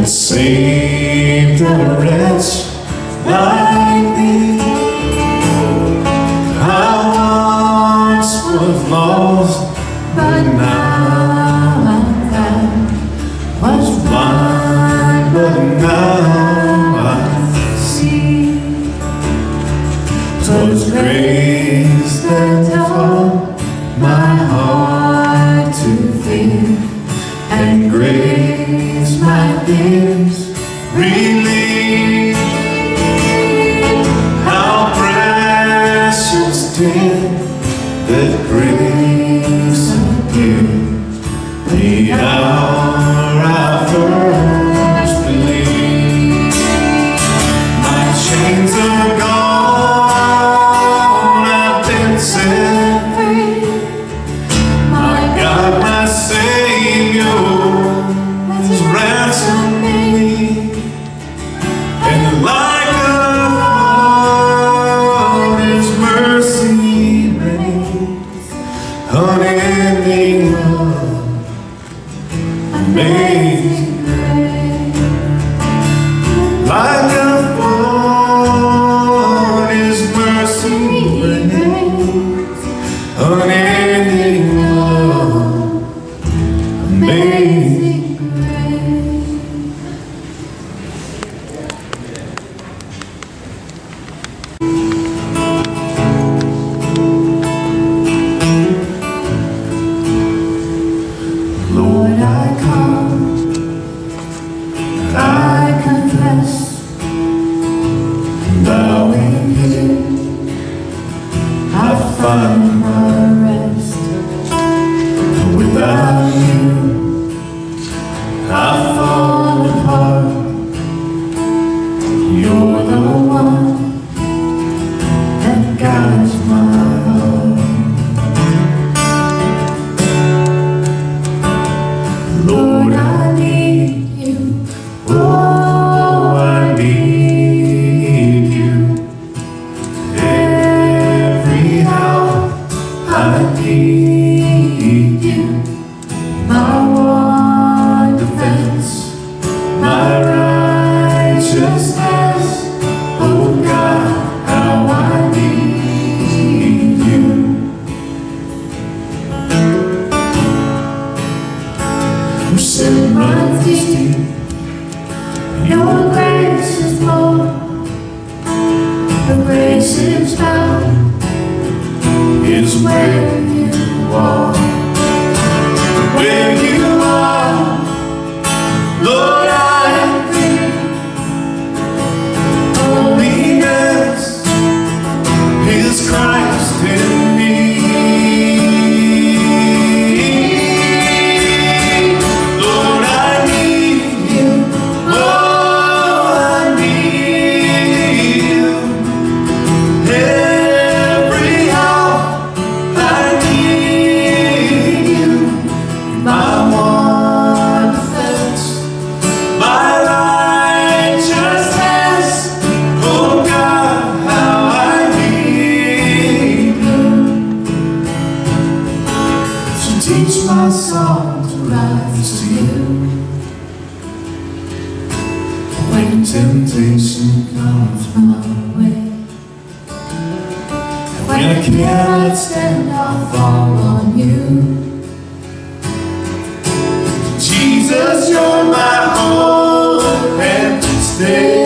saved a wretch like me. I once was lost, but now I'm found. Was blind, but now I see. 'Twas grace that taught my heart to fear, and grace my fears relieved. How precious did that grace appear the hour I first believed. My chains are gone, I've been set free. My God, my Savior, ransom me, and like a flood His mercy rains, unending love, amazing grace. Like a flood His mercy rains, unending love, amazing. Lord, I come, I confess, bowing here, I find my rest. Without you, I fall apart. You're the one that guides my heart. Lord, I need you. Oh, I need you. Every hour I need you. My one defense, my righteousness. Oh God, how I need you. Sin runs deep, your grace is more. The grace is found is where you are. Where you are, Lord, I agree. Holiness is Christ in me. Lord, I need you. Oh, I need you. Every hour I need you. My one defense, my righteousness. Oh God, how I need you. So teach my song to rise to you when temptation comes my way. When I cannot stand, I'll fall on you. Jesus, you're my hope and stay.